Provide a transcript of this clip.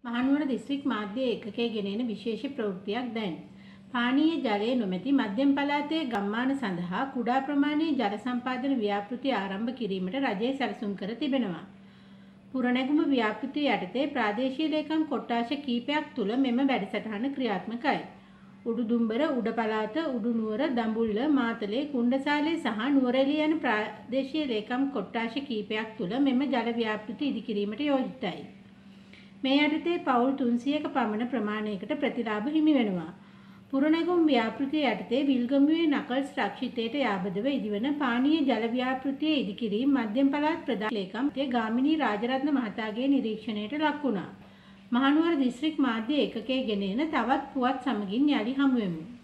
Mahanuwara district මාධ්‍ය ඒකකයේ ගෙනෙන විශේෂ ප්‍රවෘත්තියක් දැන්. පානීය ජලය නොමැති මධ්‍යම පළාතේ ගම්මාන සඳහා කුඩා ප්‍රමාණයේ ජල සම්පාදන ව්‍යාපෘති ආරම්භ කිරීමට රජය සැලසුම් කර තිබෙනවා. පුරනැගුම ව්‍යාපෘතිය යටතේ ප්‍රාදේශීය ලේකම් කොට්ටාශ කිහිපයක් තුළ මෙම වැඩසටහන ක්‍රියාත්මකයි. උඩුදුම්බර, උඩ පළාත, උඩුනුවර, දඹුල්ල, මාතලේ, කුණ්ඩසාලේ සහ නුවරඑළිය යන ප්‍රාදේශීය ලේකම් කොට්ටාශ කිහිපයක් තුළ මෙම ජල ව්‍යාපෘති ඉදිකිරීමට යෝජිතයි. මේ යටතේ පවුල් 300ක පමණ ප්‍රමාණයකට ප්‍රතිලාභ හිමි වෙනවා. පුරනැගුම් ව්‍යාපෘතිය යටතේ විල්ගමුවේ නකල්ස් රක්ෂිතයට යාබදව ඉදිවන පානීය ජල ව්‍යාපෘතියේ ඉදිකිරීම මධ්‍යම පළාත් ප්‍රධාන ලේකම් ගාමිණී රාජරත්න මහතාගේ නිරීක්ෂණයට ලක් වුණා. මහනුවර දිස්ත්‍රික් මාධ්‍ය ඒකකයේ ගෙනෙන තවත් පුවත් සමගින් යලි හමු වෙමු.